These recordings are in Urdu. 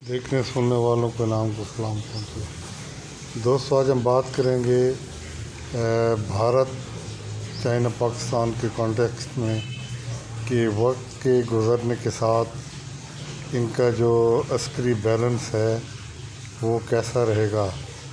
دیکھنے سننے والوں کے نام کو سلام پہنچے۔ دوستو، آج ہم بات کریں گے بھارت چائنا پاکستان کے کانٹیکسٹ میں کہ وقت کے گزرنے کے ساتھ ان کا جو عسکری بیلنس ہے وہ کیسا رہے گا۔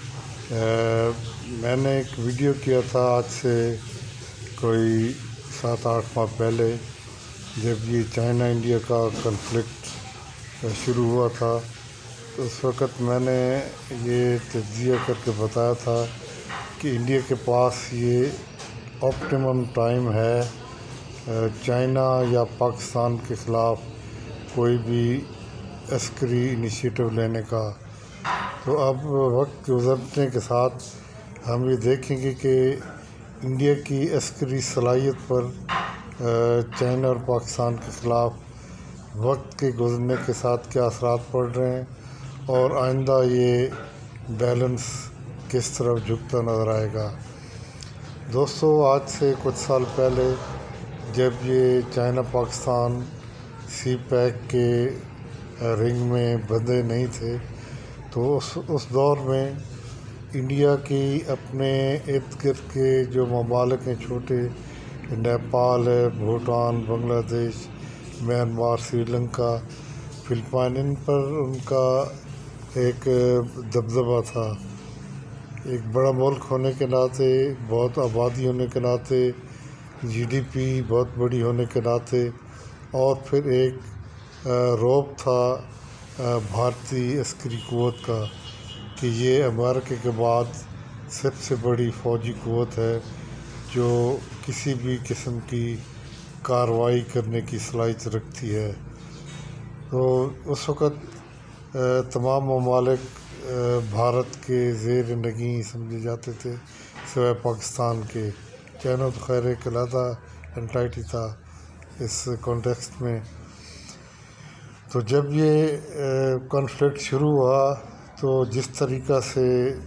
میں نے ایک ویڈیو کیا تھا آج سے کوئی 7-8 ماہ پہلے، جب یہ چائنا انڈیا کا کنفلکٹ شروع ہوا تھا، تو اس وقت میں نے یہ تجزیہ کر کے بتایا تھا کہ انڈیا کے پاس یہ آپٹیمم ٹائم ہے چائنا یا پاکستان کے خلاف کوئی بھی عسکری انیشیٹو لینے کا۔ تو اب وقت گزرنے کے ساتھ ہم یہ دیکھیں گے کہ انڈیا کی عسکری صلاحیت پر چائنا اور پاکستان کے خلاف وقت کے گزرنے کے ساتھ کیا اثرات پڑ رہے ہیں، اور آئندہ یہ بیلنس کس طرف جھکتا نظر آئے گا۔ دوستو، آج سے کچھ سال پہلے جب یہ چائنا پاکستان سی پیک کے رنگ میں بندھے نہیں تھے، تو اس دور میں انڈیا کی اپنے ارد گرد کے جو ممالک ہیں چھوٹے، نیپال ہے، Bhutan, Bangladesh, Myanmar, Sri Lanka, Philippines, ان پر ان کا ایک دبدبہ تھا۔ ایک بڑا ملک ہونے کے ناطے، بہت آبادی ہونے کے ناطے، جی ڈی پی بہت بڑی ہونے کے ناطے، اور پھر ایک رعب تھا بھارتی عسکری قوت کا کہ یہ امریکہ کے بعد سب سے بڑی فوجی قوت ہے جو کسی بھی قسم کی کارروائی کرنے کی صلاحیت رکھتی ہے۔ تو اس وقت تمام ممالک بھارت کے زیر نگیں سمجھے جاتے تھے سوائے پاکستان کے۔ چائنا تو خیر ایک علیحدہ انٹائٹی تھا اس کانٹیکسٹ میں۔ تو جب یہ کانفلکٹ شروع ہوا تو جس طریقہ سے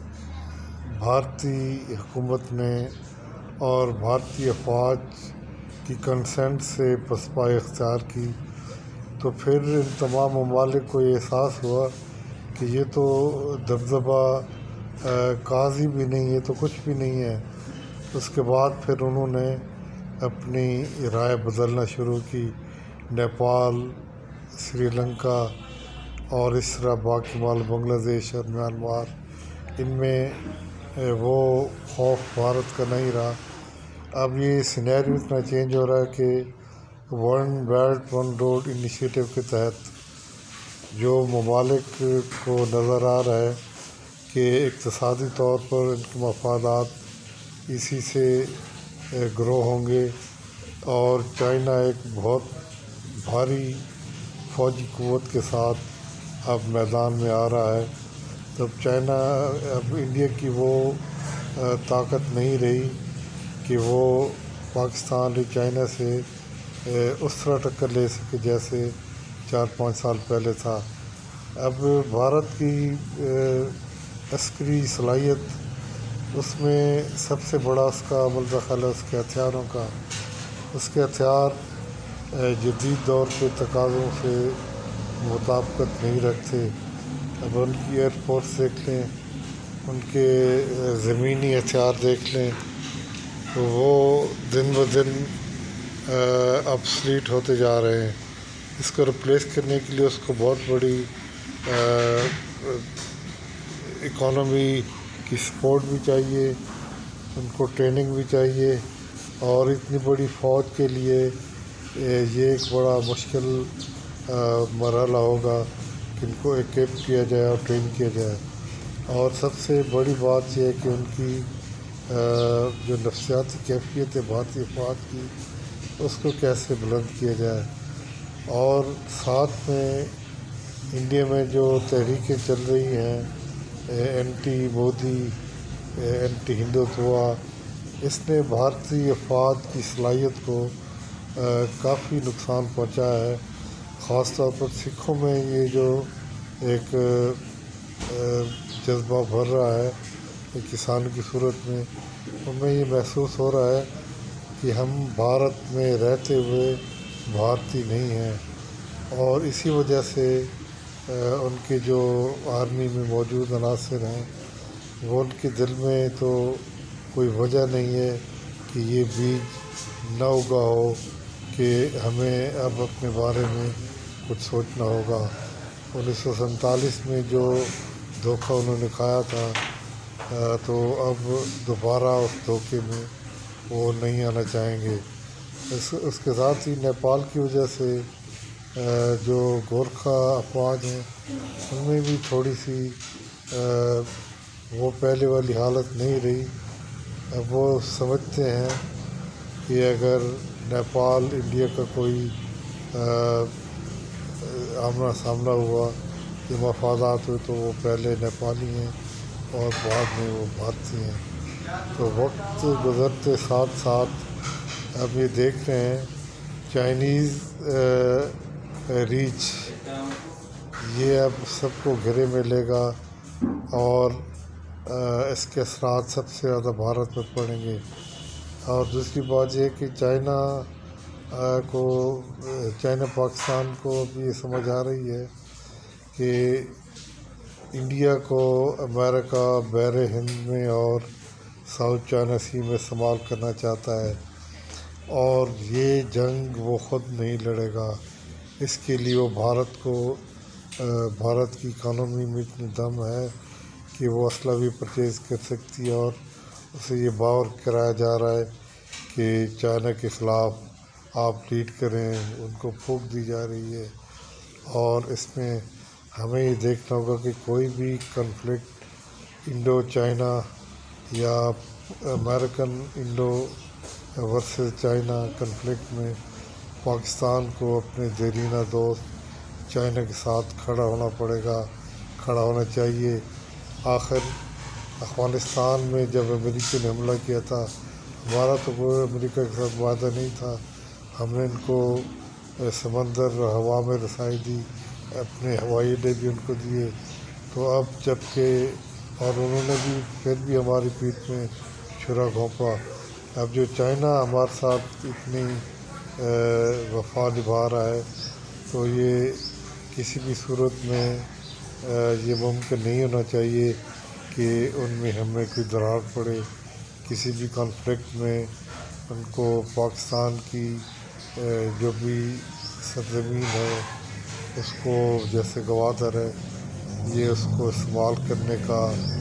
بھارتی حکومت نے اور بھارتی افواج کی کنسنٹ سے پسپائی اختیار کی، تو پھر ان تمام ممالک کو یہ احساس ہوا کہ یہ تو دبدبہ کاغذی بھی نہیں ہے، تو کچھ بھی نہیں ہے۔ اس کے بعد پھر انہوں نے اپنی رائے بدلنا شروع کی۔ نیپال، سری لنکا اور اس طرح باقی بنگلہ دیش اور میانمار، ان میں وہ خوف بھارت کا نہیں رہا۔ اب یہ سینیریو اتنا چینج ہو رہا ہے کہ one belt one road initiative کے تحت جو ممالک کو نظر آ رہا ہے کہ اقتصادی طور پر ان کے مفادات اسی سے گرو ہوں گے، اور چائنا ایک بہت بھاری فوجی قوت کے ساتھ اب میدان میں آ رہا ہے، تب چائنا اب انڈیا کی وہ طاقت نہیں رہی کہ وہ پاکستان اور چائنا سے اس طرح ٹکر لے سکے جیسے 4-5 سال پہلے تھا۔ اب بھارت کی عسکری صلاحیت، اس میں سب سے بڑا اس کا عمل دخل ہے اس کے ہتھیاروں کا۔ اس کے ہتھیار جدید دور کے تقاضوں سے مطابقت نہیں رکھتے۔ اب ان کی ایئر فورس دیکھ لیں، ان کے زمینی ہتھیار دیکھ لیں، تو وہ دن بدن آبسلیٹ ہوتے جا رہے ہیں۔ اس کو ریپلیس کرنے کے لیے اس کو بہت بڑی اکانومی کی سپورٹ بھی چاہیے، ان کو ٹریننگ بھی چاہیے، اور اتنی بڑی فوج کے لیے یہ ایک بڑا مشکل مرحلہ ہوگا کہ ان کو ایکیپ کیا جائے اور ٹرین کیا جائے۔ اور سب سے بڑی بات یہ ہے کہ ان کی جو نفسیاتی کیفیت ہے بھارتی افواج کی، اس کو کیسے بلند کیا جائے۔ اور ساتھ میں انڈیا میں جو تحریکیں چل رہی ہیں اینٹی مودی، اینٹی ہندوتوا، اس نے بھارتی افواج کی صلاحیت کو کافی نقصان پہنچایا ہے۔ خاص طور پر سکھوں میں یہ جو ایک جذبہ بھر رہا ہے ایک کسان کی صورت میں، ان میں یہ محسوس ہو رہا ہے کہ ہم بھارت میں رہتے ہوئے بھارتی نہیں ہیں، اور اسی وجہ سے ان کے جو آرمی میں موجود عناصر ہیں وہ ان کے دل میں تو کوئی وجہ نہیں ہے کہ یہ بیج نہ اگا ہو کہ ہمیں اب اپنے بارے میں کچھ سوچنا ہوگا۔ 1947 میں جو دھوکہ انہوں نے کھایا تھا تو اب دوبارہ اس دھوکے میں وہ نہیں آنا چاہیں گے۔ اس کے ساتھ ہی نیپال کی وجہ سے جو گورکھا افواج ہیں ان میں بھی تھوڑی سی وہ پہلے والی حالت نہیں رہی۔ اب وہ سمجھتے ہیں کہ اگر نیپال انڈیا کا کوئی آمنا سامنا ہوا کہ مفادات ہوئے تو وہ پہلے نیپالی ہیں اور بعد میں وہ بھارتی ہیں۔ تو وقت گزرتے ساتھ ساتھ اب یہ دیکھ رہے ہیں چائنیز ریچ یہ اب سب کو گھیرے میں لے گا اور اس کے اثرات سب سے زیادہ بھارت میں پڑیں گے۔ اور دوسری بات یہ کہ چائنا پاکستان کو اب یہ سمجھ آ رہی ہے کہ انڈیا کو امریکہ بحر ہند میں اور ساؤتھ چائنا سی میں استعمال کرنا چاہتا ہے، اور یہ جنگ وہ خود نہیں لڑے گا۔ اس کے لیے وہ بھارت کی اکانومی میں اتنی دم ہے کہ وہ اسلحہ بھی پرچیز کر سکتی ہے، اور اسے یہ باور کرایا جا رہا ہے کہ چائنا کے خلاف آپ لیڈ کریں، ان کو پھونک دی جا رہی ہے۔ اور اس میں ہمیں یہ دیکھنا ہوگا کہ کوئی بھی کنفلکٹ انڈو چائنا یا American Indo versus China conflict میں پاکستان کو اپنے دیرینہ دوست چائنا کے ساتھ کھڑا ہونا چاہیے۔ آخر افغانستان میں جب امریکہ نے حملہ کیا تھا ہمارا تو کوئی امریکہ کے ساتھ وعدہ نہیں تھا، ہم نے ان کو سمندر ہوا میں رسائی دی، اپنے ہوائی اڈے بھی ان کو دیے۔ تو اب جب کہ اور انہوں نے بھی پھر بھی ہماری پیٹھ میں چھرا گھونپا۔ اب جو چائنا ہمارے ساتھ اتنی وفا نبھا رہا ہے تو یہ کسی بھی صورت میں یہ ممکن نہیں ہونا چاہیے کہ ان میں ہمیں کوئی دراڑ پڑے۔ کسی بھی کانفلکٹ میں ان کو پاکستان کی جو بھی سرزمین ہے اس کو جیسے گوادر ہے یہ اس کو استعمال کرنے کا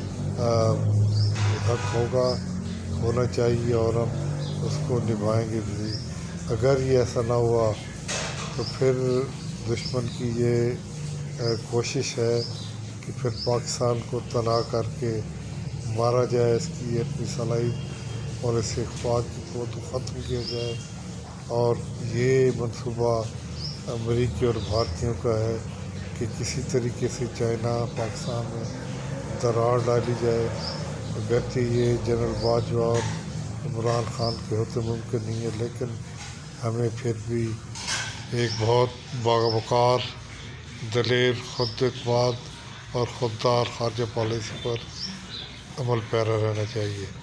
حق ہونا چاہیے، اور ہم اس کو نبھائیں گے بھی۔ اگر یہ ایسا نہ ہوا تو پھر دشمن کی یہ کوشش ہے کہ پھر پاکستان کو تنہا کر کے مارا جائے، اس کی اپنی صلاحیت اور اس اخراج کو تو ختم کیا جائے۔ اور یہ منصوبہ امریکی اور بھارتیوں کا ہے کہ کسی طریقے سے چائنا پاکستان میں دراڑ ڈالی جائے۔ اگرچہ یہ جنرل باجوہ اور عمران خان کے ہوتے ممکن نہیں ہے، لیکن ہمیں پھر بھی ایک بہت باوقار، دلیر، خود اعتماد اور خوددار خارجہ پالیسی پر عمل پیرا رہنا چاہیے۔